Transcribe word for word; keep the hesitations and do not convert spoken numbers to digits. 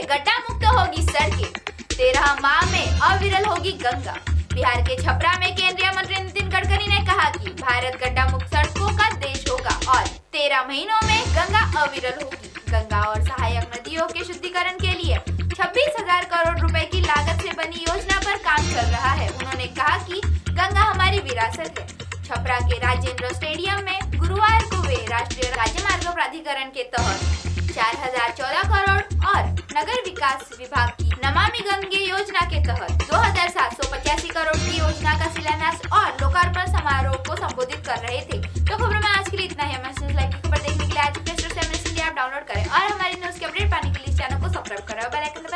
गड्ढा मुक्त होगी सड़कें, तेरह माह में अविरल होगी गंगा। बिहार के छपरा में केंद्रीय मंत्री नितिन गडकरी ने कहा कि भारत गड्ढा मुक्त सड़कों का देश होगा और तेरह महीनों में गंगा अविरल होगी। गंगा और सहायक नदियों के शुद्धिकरण के लिए छब्बीस हजार करोड़ रुपए की लागत से बनी योजना पर काम चल रहा है। उन्होंने कहा कि गंगा हमारी विरासत है। छपरा के राजेंद्र स्टेडियम में गुरुवार को वे राष्ट्रीय राजमार्ग प्राधिकरण के तहत चार हजार चौदह करोड़ और नगर विकास विभाग की नमामि गंगे योजना के तहत दो हजार सात सौ पचासी करोड़ की योजना का शिलान्यास और लोकार्पण समारोह को संबोधित कर रहे थे। तो खबरों में आज के लिए इतना ही। हमारे लाइव की खबर देखने के लिए आज प्ले स्टोर से M S India app download करें और हमारी न्यूज के अपडेट पाने के लिए चैनल को सब्सक्राइब करें और बेल आइकन